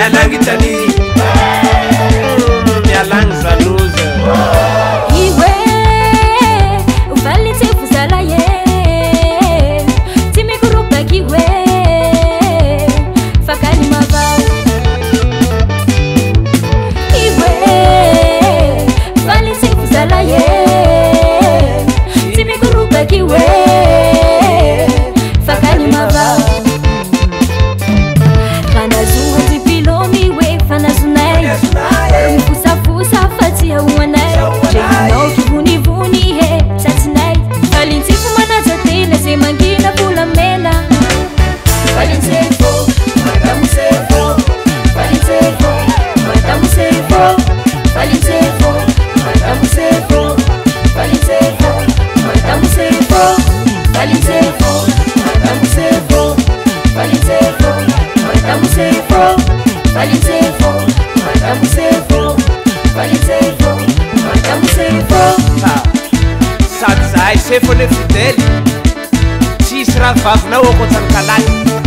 mialangi tani mialangi zanuza iwe ufalite fuzala ye timikurupa kiwe fakani mavao iwe ufalite fuzala ye timikurupa kiwe fakani mavao fusa fatia umanai chekino kivuni vuni he tatinai valintifu manaza tele semangina pula mena valintefo matamusefo valintefo matamusefo valintefo matamusefo valintefo matamusefo valintefo matamusefo valintefo matamusefo valintefo matamusefo valintefo matamusefo sady zahay sefo le fidely tsisy raha vavinao akoatrany kalany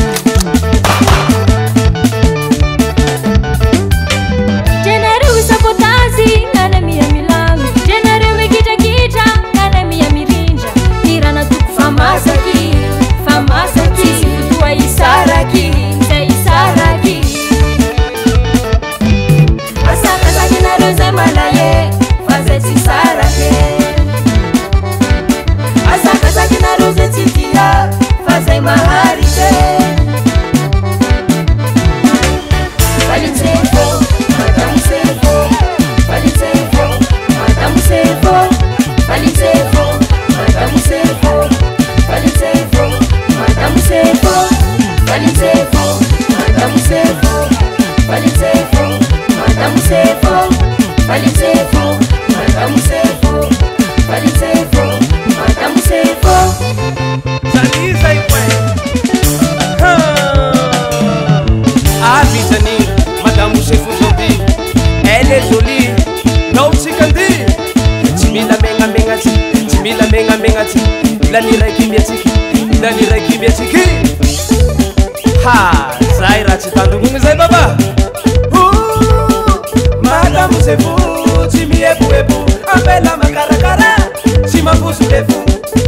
jenareo sabotazy ngana miha milamy jenareo ikitrakitra ngana miha mirindra irana toko famasaky sy fotoa isaraky zay isaraky asakasakinareo zay malaye fa zay tsy sarake asakasakinareo zay tsy tia fa zay maharite valintefo matamusefo valintefo matamusefo valintefo matamusefo valintefo matamusefo valintefo matamusefo valintefo matamusefo valintefo matamusefo valintefo matamusefo zaniza ikwe avitani matamusefo zodi elle est jolie non tsikandi timila menga menga timila menga menga ti lanira kimiatiki lanira kimiatiki ha zaira titandungu zai baba matamusefo timiebu ebu ambela makarakara timafusu defu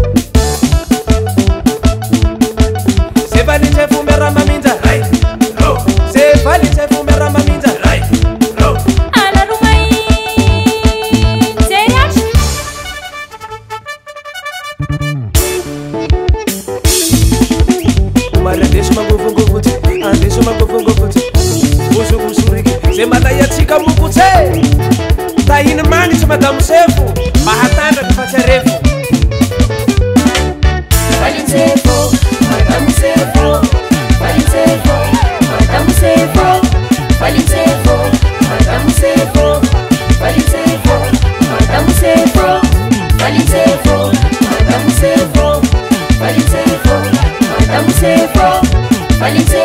se valintefo merama minza right no se valintefo merama minza right no ala rumai serias umarendeso magovongovote andeso magovongovote usugusuriki se matayatsika mukutse tahiny magnitsy matamusefo mahatandra tifatsarefo valintefo matamusefo valintefo matamusefo valintefo matamusefo valintefo matamusefo valintefo matamusefo valintefo matamusefo valintefo